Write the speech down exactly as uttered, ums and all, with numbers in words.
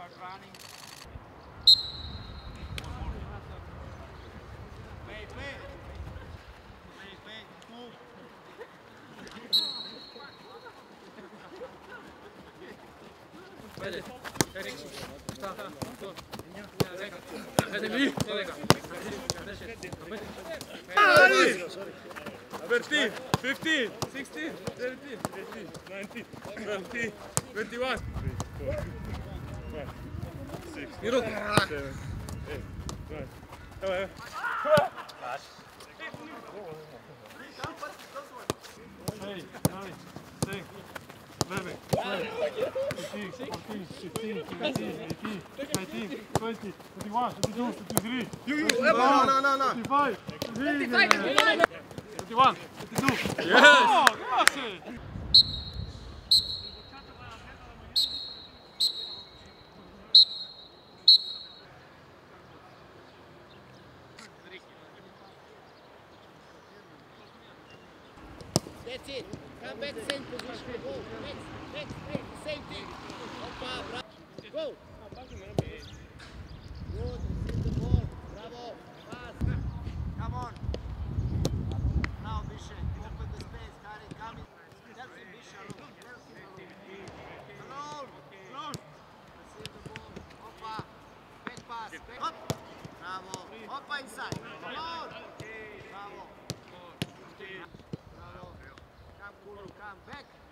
start running. Play, play. Play, play. Move. Hadi. Erik. Tamam. Dur. Hadi bir. thirteen, fifteen, sixteen, seventeen, eighteen, nineteen, twenty, twenty-one. six, Yürü. seven, eight, nine. Come on. Eight, nine, ten, eleven, twelve, thirteen, fourteen, fifteen, seventeen, eighteen, nineteen, twenty, twenty-one, twenty-two, twenty-three, No, no, no, no. twenty-five, twenty-one, twenty-two. Yes. Oh, grazie. That's it. Come back, same position. Go. Next, next, next. Same thing. Opa, bravo. Go. Good. Receive the ball. Bravo. Fast. Come on. Now, Bishan. Open the space. Kari, come in. Tell him, Bishan. Tell him. Alone. Alone. Receive the ball. Opa. Back pass. Back. Up. Bravo. Opa inside. Alone. Bravo. Bravo. Come, Kulu. Come back.